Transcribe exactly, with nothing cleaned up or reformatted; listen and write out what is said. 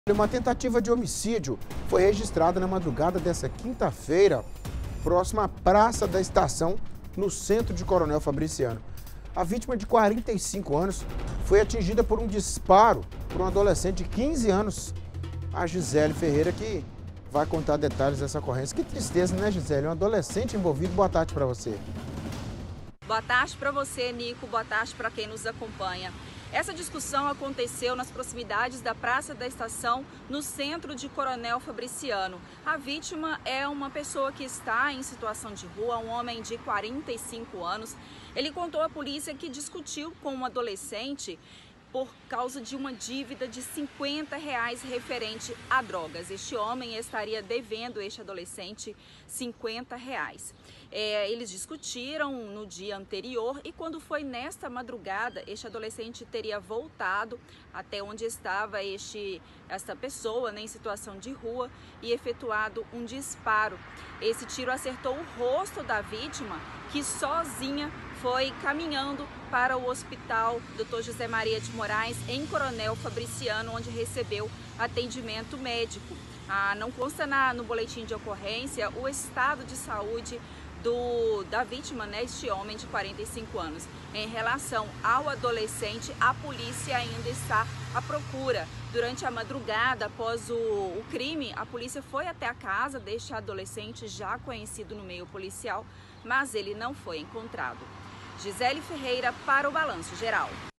Uma tentativa de homicídio foi registrada na madrugada dessa quinta-feira, próxima à Praça da Estação, no centro de Coronel Fabriciano. A vítima, de quarenta e cinco anos, foi atingida por um disparo por um adolescente de quinze anos. A Gisele Ferreira, que vai contar detalhes dessa ocorrência. Que tristeza, né, Gisele? Um adolescente envolvido. Boa tarde para você. Boa tarde para você, Nico. Boa tarde para quem nos acompanha. Essa discussão aconteceu nas proximidades da Praça da Estação, no centro de Coronel Fabriciano. A vítima é uma pessoa que está em situação de rua, um homem de quarenta e cinco anos. Ele contou à polícia que discutiu com um adolescente por causa de uma dívida de cinquenta reais referente a drogas. Este homem estaria devendo este adolescente cinquenta reais. É, eles discutiram no dia anterior e quando foi nesta madrugada, este adolescente teria voltado até onde estava este, esta pessoa, né, em situação de rua, e efetuado um disparo. Esse tiro acertou o rosto da vítima, que sozinha foi caminhando para o hospital doutor José Maria de Moraes, em Coronel Fabriciano, onde recebeu atendimento médico. Ah, não consta na, no boletim de ocorrência o estado de saúde do, da vítima, né, este homem de quarenta e cinco anos. Em relação ao adolescente, a polícia ainda está à procura. Durante a madrugada, após o, o crime, a polícia foi até a casa deste adolescente, já conhecido no meio policial, mas ele não foi encontrado. Gisele Ferreira para o Balanço Geral.